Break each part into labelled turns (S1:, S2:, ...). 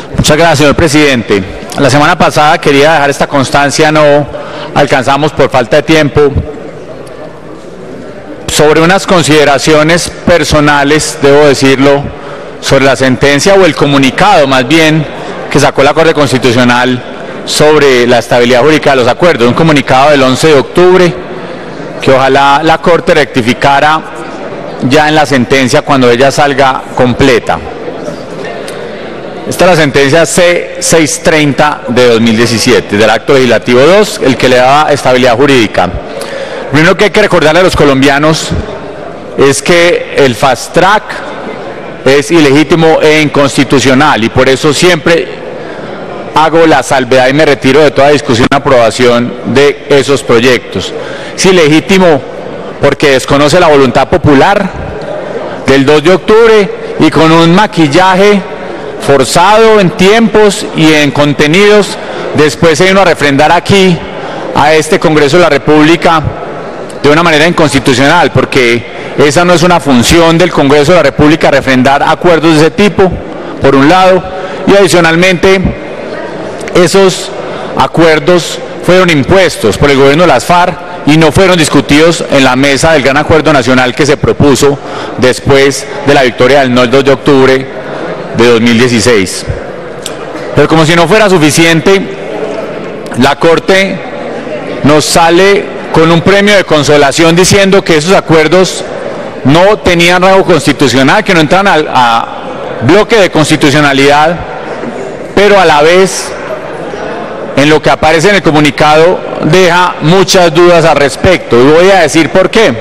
S1: Muchas gracias, señor presidente. La semana pasada quería dejar esta constancia, no alcanzamos por falta de tiempo, sobre unas consideraciones personales, debo decirlo, sobre la sentencia o el comunicado más bien que sacó la Corte Constitucional sobre la estabilidad jurídica de los acuerdos, un comunicado del 11 de octubre que ojalá la Corte rectificara ya en la sentencia cuando ella salga completa. Esta es la sentencia C630 de 2017 del Acto Legislativo 2, el que le daba estabilidad jurídica. Lo primero que hay que recordarle a los colombianos es que el fast track es ilegítimo e inconstitucional y por eso siempre hago la salvedad y me retiro de toda discusión y aprobación de esos proyectos. Es ilegítimo porque desconoce la voluntad popular del 2 de octubre y con un maquillaje forzado en tiempos y en contenidos, después se vino a refrendar aquí a este Congreso de la República de una manera inconstitucional, porque esa no es una función del Congreso de la República, refrendar acuerdos de ese tipo, por un lado, y adicionalmente esos acuerdos fueron impuestos por el gobierno de las FARC y no fueron discutidos en la mesa del gran acuerdo nacional que se propuso después de la victoria del no el 2 de octubre de 2016. Pero como si no fuera suficiente, la Corte nos sale con un premio de consolación diciendo que esos acuerdos no tenían rango constitucional, que no entran a bloque de constitucionalidad, pero a la vez en lo que aparece en el comunicado deja muchas dudas al respecto, y voy a decir por qué.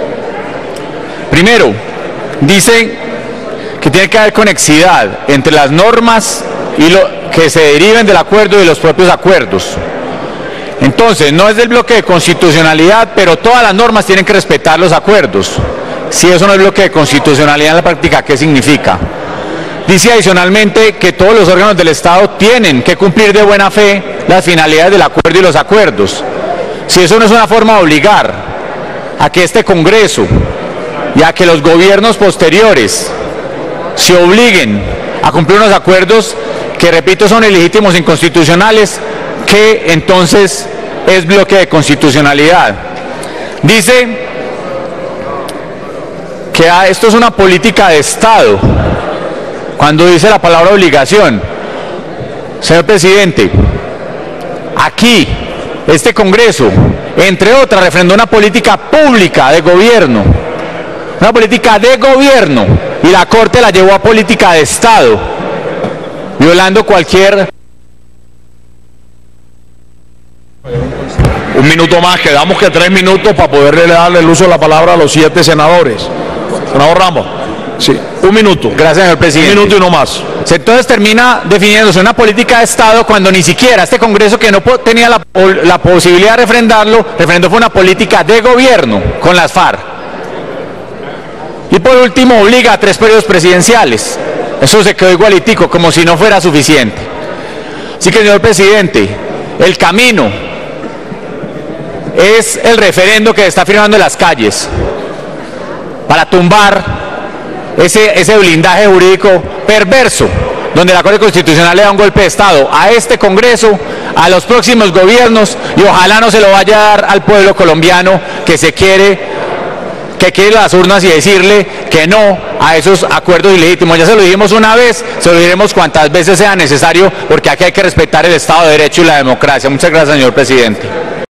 S1: Primero, dice que tiene que haber conexidad entre las normas y lo que se deriven del acuerdo y los propios acuerdos. Entonces, no es del bloque de constitucionalidad, pero todas las normas tienen que respetar los acuerdos. Si eso no es bloque de constitucionalidad en la práctica, ¿qué significa? Dice adicionalmente que todos los órganos del Estado tienen que cumplir de buena fe las finalidades del acuerdo y los acuerdos. Si eso no es una forma de obligar a que este Congreso y a que los gobiernos posteriores se obliguen a cumplir unos acuerdos que, repito, son ilegítimos e inconstitucionales, que entonces es bloque de constitucionalidad. Dice que esto es una política de Estado, cuando dice la palabra obligación. Señor presidente, aquí, este Congreso, entre otras, refrendó una política pública de gobierno, una política de gobierno, y la Corte la llevó a política de Estado, violando cualquier...
S2: Un minuto más, quedamos que 3 minutos para poderle darle el uso de la palabra a los 7 senadores. Senador Ramos, sí, 1 minuto.
S1: Gracias, señor presidente.
S2: 1 minuto y no más.
S1: Entonces termina definiéndose una política de Estado cuando ni siquiera este Congreso, que no tenía la posibilidad de refrendó fue una política de gobierno con las FARC. Y por último obliga a 3 periodos presidenciales. Eso se quedó igualitico, como si no fuera suficiente. Así que, señor presidente, el camino es el referendo que se está firmando en las calles para tumbar ese blindaje jurídico perverso, donde la Corte Constitucional le da un golpe de Estado a este Congreso, a los próximos gobiernos, y ojalá no se lo vaya a dar al pueblo colombiano que quiere las urnas y decirle que no a esos acuerdos ilegítimos. Ya se lo dijimos una vez, se lo diremos cuantas veces sea necesario, porque aquí hay que respetar el Estado de Derecho y la democracia. Muchas gracias, señor presidente.